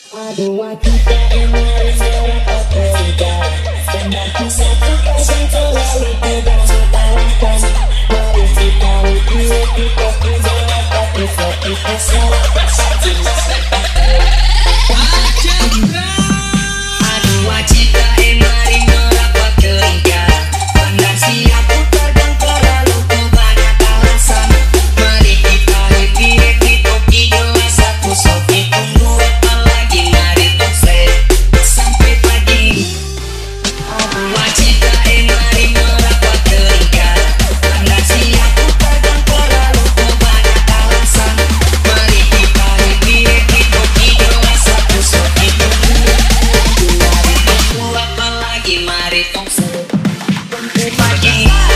Dua kita yang harus berapa tiga. Kendaki satu pasang selalu tidak dikalahkan. Mari kita lihat kita punya tapi kita salah. Dua kita yang mari merapat ke tiga. Pandang siap putar dan terlalu banyak alasan. Mari kita happy toki jelas satu sopi tunggu apa lagi mari tokset sampai pagi. Dua kita yang mari merapat ke tiga. Pandang siap putar dan terlalu banyak alasan. Mari kita happy toki jelas satu sopi tunggu apa lagi mari tokset sampai pagi.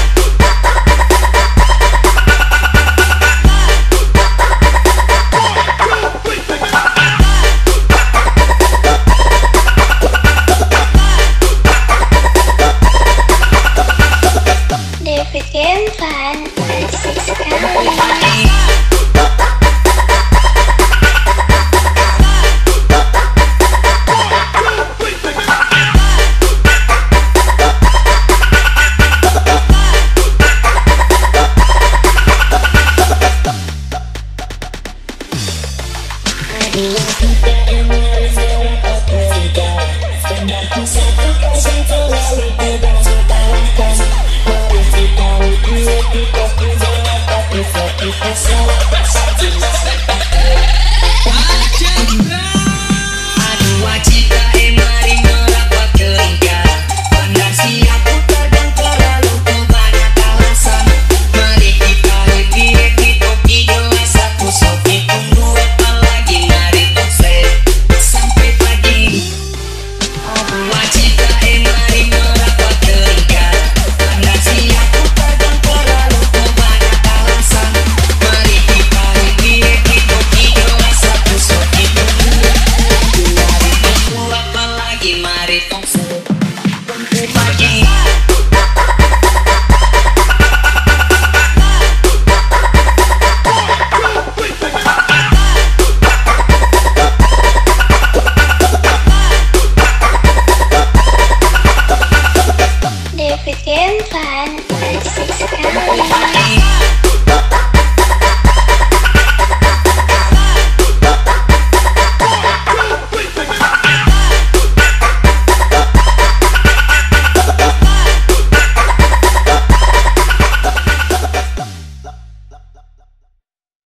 David Kempan asik sekali. Dua kita yang harus berapa tiga. Kendaki satu pasang selalu tidak dikalahkan. Mari kita lihat kita punya tapi kita salah.